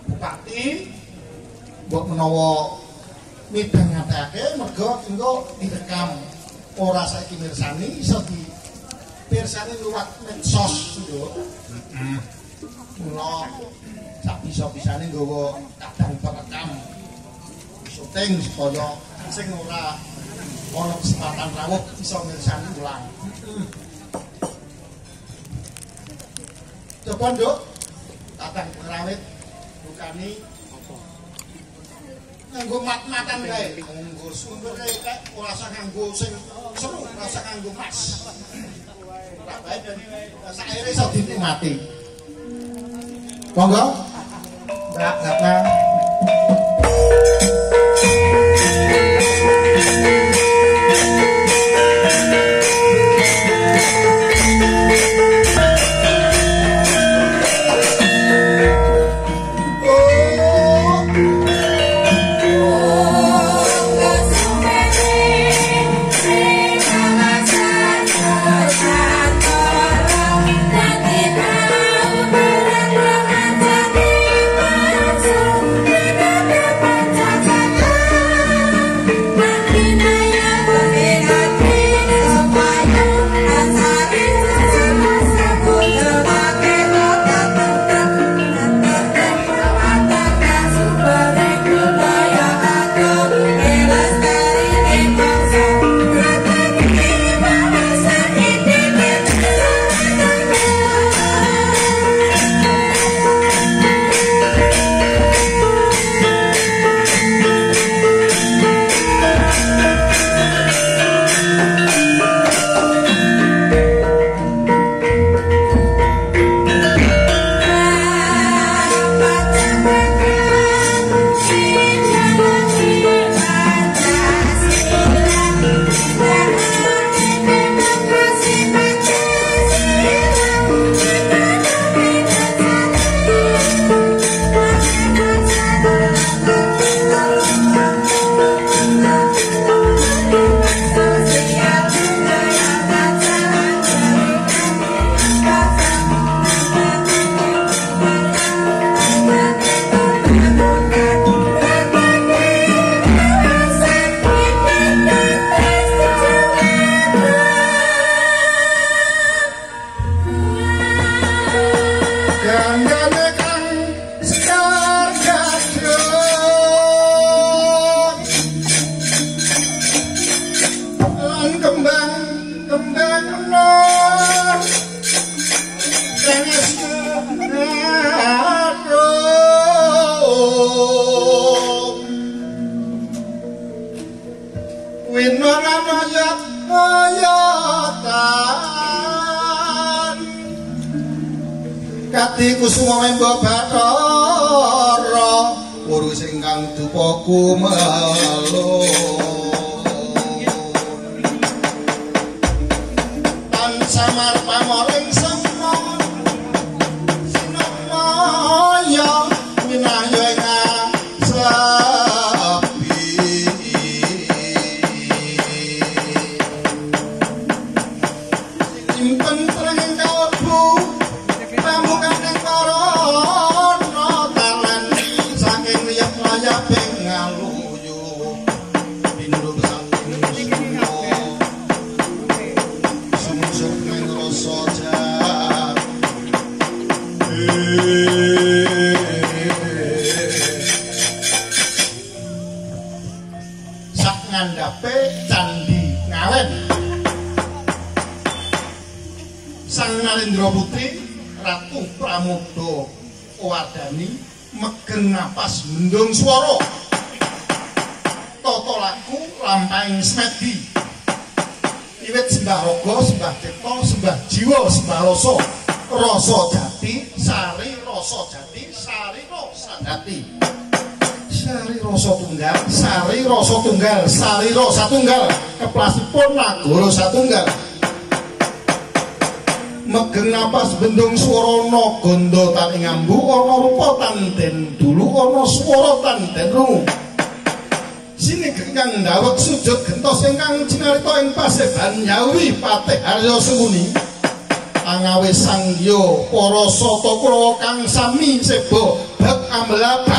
Bupati mbok menawa midhangetake mergo engko direkam ora saiki mirsani iso pirsani liwat medsos lho. Mula sak bisa-bisane nggawa kadang perekam syuting supaya sing ora ana kesempatan rawuh iso mirsani ulang. Coba Nduk, kadang kerawit bukani nganggo mat-matan kae, nganggo sumber kae ora usah nganggo sing seru, ora usah nganggo mas. Ora bae dan saire iso dinikmati. Monggo. Mbak Ratna. Kati kusuma memba Bathara urus ingkang dupa kumelo tan samar pamoring semong sinomaya minaya ing sapi simpen trenging kalbu ngandhape Candhi Ngawen. Sang Nalendra Putri Ratu Pramoda Wadani megeng napas mendung swara tata laku lampahing smedi wiwit sembah raga sembah cipta sembah jiwa sembah rasa rasa jati sari rasa jati sari rasa jati sari rasa tunggal sari rasa tunggal sari rasa tunggal keplasipun nagara satunggal megeng napas bendung swara naganda tan ing ambu ana rupa tanten dulu ana swara tanten rungu sinigeng kang ndawek sujud gentos ingkang cinarita ing paseban Yawi Patih Arya Sengkuni angawis sangya para sata Kurawa kang sami seba bek ambelah